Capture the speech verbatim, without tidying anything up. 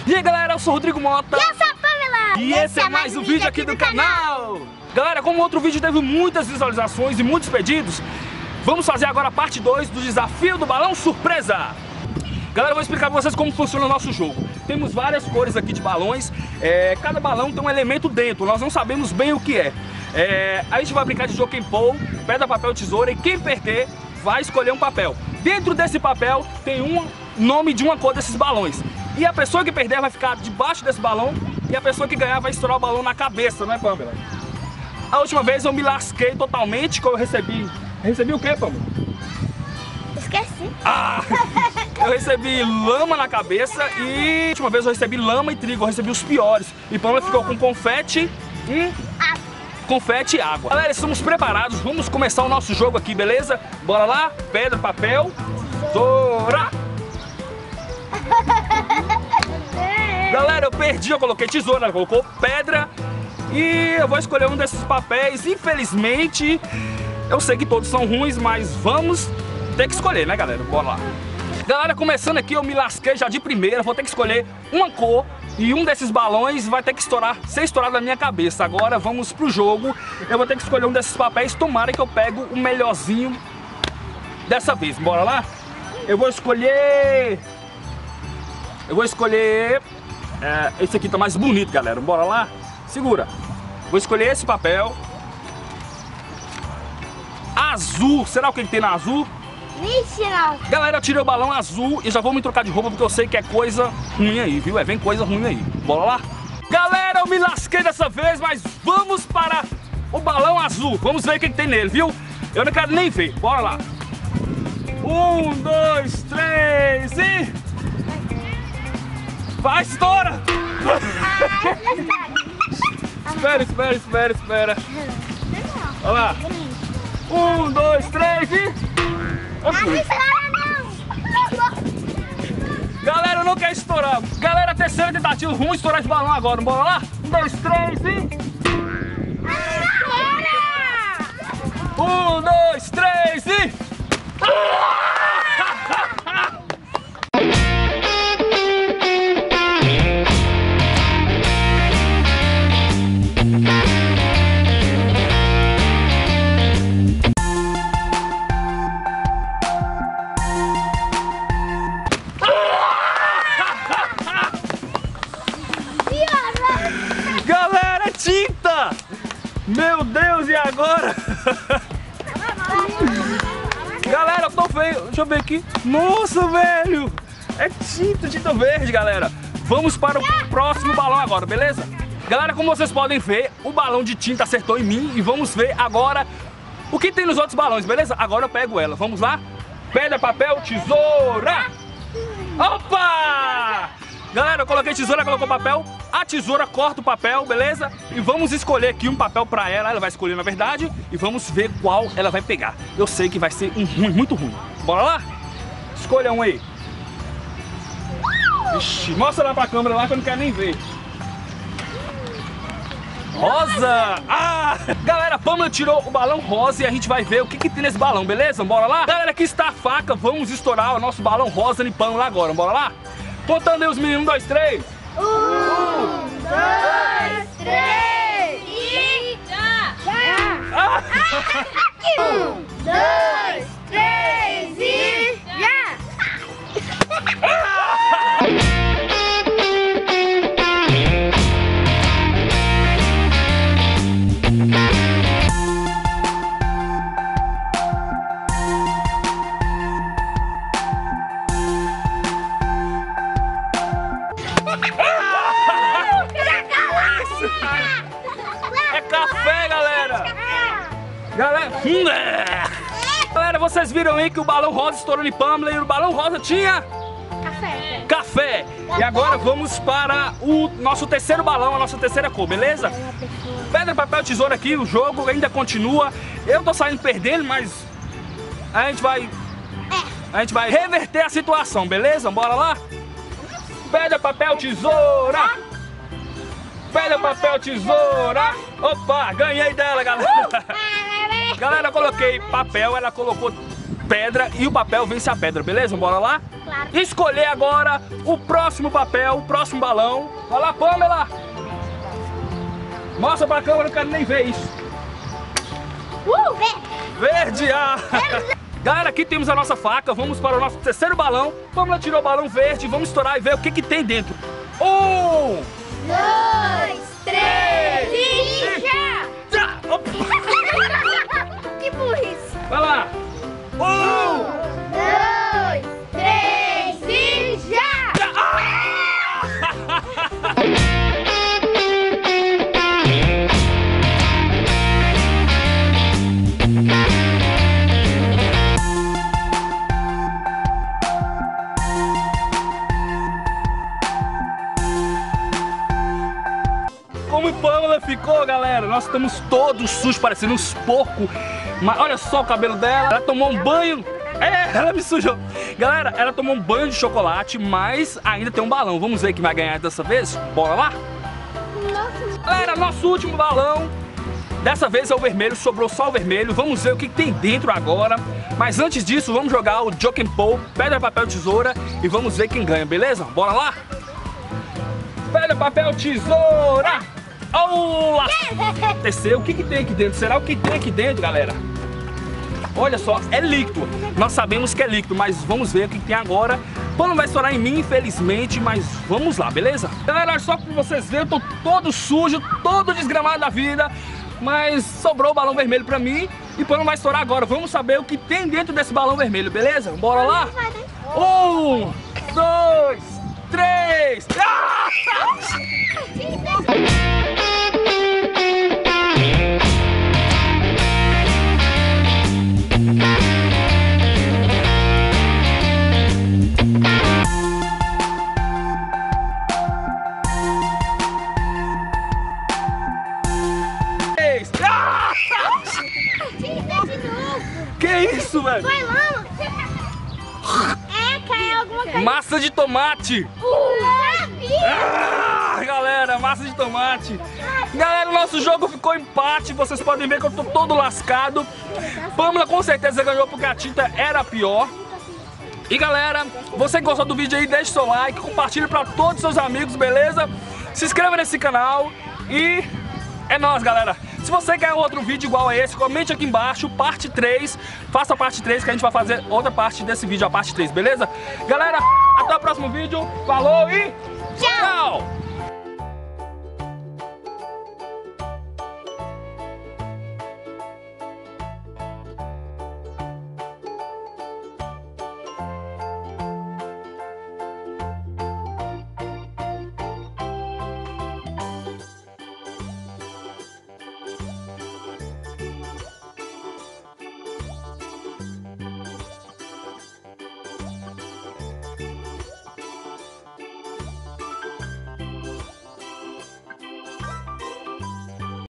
E aí galera, eu sou o Rodrigo Mota. E eu sou a Pamela. E esse é mais um vídeo aqui do canal. Galera, como o outro vídeo teve muitas visualizações e muitos pedidos, vamos fazer agora a parte dois do desafio do balão surpresa. Galera, eu vou explicar pra vocês como funciona o nosso jogo. Temos várias cores aqui de balões, é, cada balão tem um elemento dentro, nós não sabemos bem o que é. é a gente vai brincar de jogo em pole, pedra, papel, tesoura, e quem perder vai escolher um papel. Dentro desse papel tem um nome de uma cor desses balões. E a pessoa que perder vai ficar debaixo desse balão, e a pessoa que ganhar vai estourar o balão na cabeça, não é, Pamela? A última vez eu me lasquei totalmente, que eu recebi... Recebi o quê, Pamela? Esqueci. Ah! Eu recebi lama na cabeça e... A última vez eu recebi lama e trigo, eu recebi os piores. E Pamela ficou com confete e... confete e água. Galera, estamos preparados, vamos começar o nosso jogo aqui, beleza? Bora lá? Pedra, papel, tesoura! Galera, eu perdi, eu coloquei tesoura, ela colocou pedra. E eu vou escolher um desses papéis. Infelizmente, eu sei que todos são ruins, mas vamos ter que escolher, né, galera? Bora lá. Galera, começando aqui, eu me lasquei já de primeira. Vou ter que escolher uma cor e um desses balões vai ter que estourar, ser estourado na minha cabeça. Agora vamos pro jogo. Eu vou ter que escolher um desses papéis. Tomara que eu pego o melhorzinho dessa vez. Bora lá? Eu vou escolher... Eu vou escolher... É, esse aqui tá mais bonito, galera. Bora lá? Segura. Vou escolher esse papel. Azul. Será o que tem na azul? Vixe, não. Galera, eu tirei o balão azul e já vou me trocar de roupa porque eu sei que é coisa ruim aí, viu? É, vem coisa ruim aí. Bora lá? Galera, eu me lasquei dessa vez, mas vamos para o balão azul. Vamos ver o que, que tem nele, viu? Eu não quero nem ver. Bora lá. Um, dois, três e... Vai, estoura! Espera, espera, espera, espera. Olha lá. Um, dois, três e... Não estoura, não. Galera, eu não quero estourar. Galera, terceira tentativa. Vamos estourar esse balão agora. Bora lá? Um, dois, três e... Um, dois, três e... Galera, tinta! Meu Deus, e agora? Galera, eu tô feio. Deixa eu ver aqui. Nossa, velho! É tinta, tinta verde, galera. Vamos para o próximo balão agora, beleza? Galera, como vocês podem ver, o balão de tinta acertou em mim. E vamos ver agora o que tem nos outros balões, beleza? Agora eu pego ela. Vamos lá? Pedra, papel, tesoura! Opa! Galera, eu coloquei tesoura, colocou papel. A tesoura corta o papel, beleza? E vamos escolher aqui um papel pra ela. Ela vai escolher, na verdade. E vamos ver qual ela vai pegar. Eu sei que vai ser um ruim, muito ruim. Bora lá? Escolha um aí. Ixi, mostra lá pra câmera lá que eu não quero nem ver. Rosa! Ah! Galera, a Pamela tirou o balão rosa e a gente vai ver o que, que tem nesse balão, beleza? Bora lá? Galera, aqui está a faca. Vamos estourar o nosso balão rosa de Pamela agora. Bora lá? Contando aí os meninos. Um, dois, três. Um, um dois, três e... Já! Já! Um, dois, três e... Já! É café, galera! Galera, galera, vocês viram aí que o balão rosa estourou em Pamela e o balão rosa tinha... Café. Café! E agora vamos para o nosso terceiro balão, a nossa terceira cor, beleza? Pedra, papel, tesoura aqui, o jogo ainda continua. Eu tô saindo perdendo, mas a gente vai... A gente vai reverter a situação, beleza? Bora lá? Pedra, papel, tesoura! Pedra, papel, tesoura! Opa, ganhei dela, galera! Galera, eu coloquei papel, ela colocou pedra e o papel vence a pedra, beleza? Bora lá? Claro. Escolher agora o próximo papel, o próximo balão. Vai lá, Pamela! Mostra pra câmera, eu não quero nem ver isso. Uh, verde. Verde! Ah. Galera, aqui temos a nossa faca, vamos para o nosso terceiro balão. Pamela tirou o balão verde, vamos estourar e ver o que, que tem dentro. Um! Dois, três e já! Já! Opa. Que burrice! Vai lá! Um! Dois, três e já! Já! Ah! Como Pamela ficou, galera? Nós estamos todos sujos, parecendo uns porcos. Mas olha só o cabelo dela. Ela tomou um banho. É, ela me sujou. Galera, ela tomou um banho de chocolate, mas ainda tem um balão. Vamos ver quem vai ganhar dessa vez? Bora lá? Galera, nosso último balão. Dessa vez é o vermelho, sobrou só o vermelho. Vamos ver o que tem dentro agora. Mas antes disso, vamos jogar o Joke and Pole, pedra, papel, tesoura. E vamos ver quem ganha, beleza? Bora lá? Pedra, papel, tesoura! Olá! Desceu. O que, que tem aqui dentro? Será o que tem aqui dentro, galera? Olha só, é líquido. Nós sabemos que é líquido, mas vamos ver o que, que tem agora. Pano vai estourar em mim, infelizmente, mas vamos lá, beleza? Galera, só pra vocês verem, eu tô todo sujo, todo desgramado da vida. Mas sobrou o balão vermelho pra mim e o pano vai estourar agora. Vamos saber o que tem dentro desse balão vermelho, beleza? Bora lá? Um, dois, três. Ah! Que isso, velho? Foi lama! É, caiu alguma coisa. Massa de tomate! Uh, Ah, galera, massa de tomate! Galera, o nosso jogo ficou empate. Vocês podem ver que eu tô todo lascado. Pamela com certeza ganhou porque a tinta era pior. E galera, você que gostou do vídeo aí, deixe seu like, compartilhe pra todos os seus amigos, beleza? Se inscreva nesse canal e é nóis, galera! Se você quer outro vídeo igual a esse, comente aqui embaixo, parte três. Faça a parte três que a gente vai fazer outra parte desse vídeo, a parte três, beleza? Galera, até o próximo vídeo. Falou e... tchau!